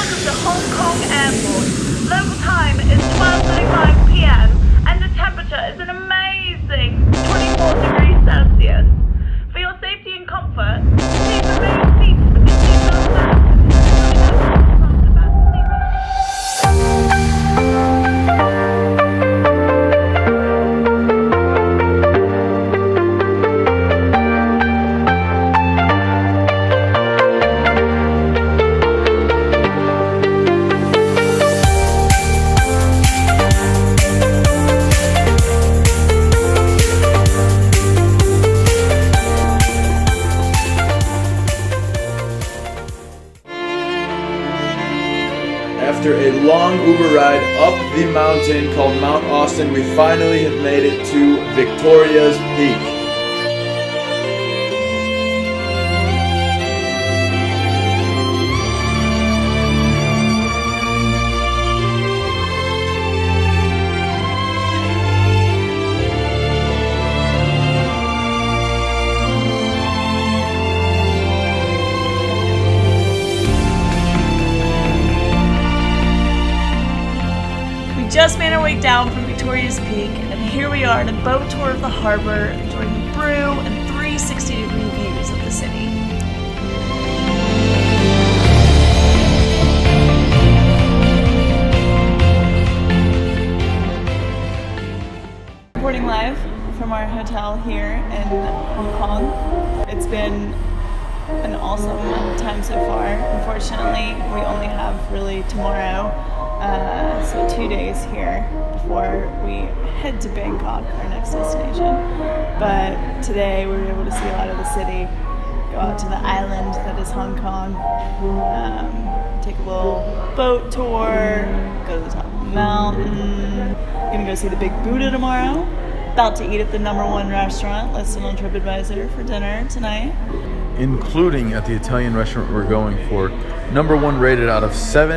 welcome to Hong Kong Airport. Local time is 12:35 p.m. and the temperature is an amazing 24 degrees Celsius. For your safety and comfort, please remain seated with your seatbelt fastened. After a long Uber ride up the mountain called Mount Austin, we finally have made it to Victoria's Peak. Just made our way down from Victoria's Peak, and here we are on a boat tour of the harbor, enjoying the brew and 360-degree views of the city. Reporting live from our hotel here in Hong Kong. It's been an awesome time so far. Unfortunately, we only have really tomorrow. So 2 days here before we head to Bangkok, our next destination. But today we were able to see a lot of the city, go out to the island that is Hong Kong, take a little boat tour, go to the top of the mountain. Gonna go see the Big Buddha tomorrow. About to eat at the #1 restaurant listed on TripAdvisor for dinner tonight. Including at the Italian restaurant we're going for, #1 rated out of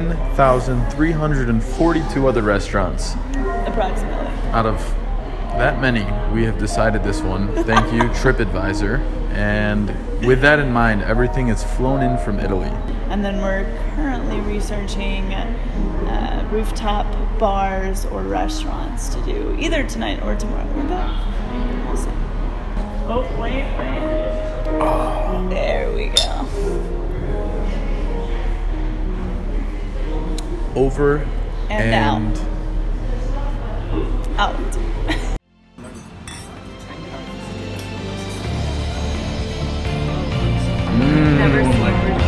7,342 other restaurants. Approximately. Out of that many, we have decided this one. Thank you, TripAdvisor. And with that in mind, everything is flown in from Italy. And then we're currently researching rooftop bars or restaurants to do either tonight or tomorrow. We'll see. Oh, wait. Oh. There we go. Over and out. Never seen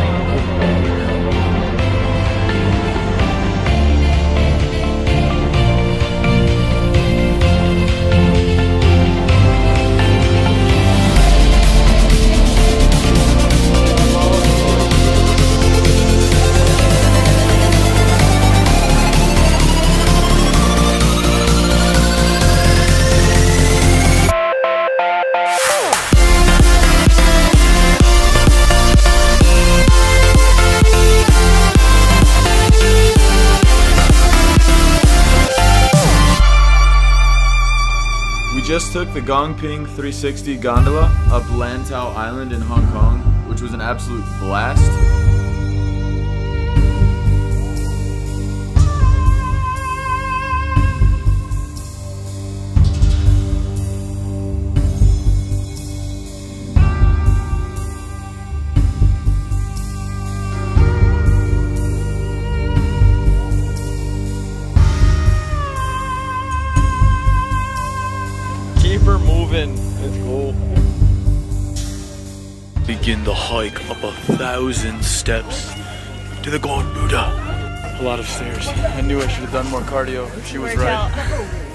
We just took the Gongping 360 gondola up Lantau Island in Hong Kong, which was an absolute blast. Keep her moving. Let's go. Begin the hike up 1,000 steps to the God Buddha. A lot of stairs. I knew I should have done more cardio if she was right.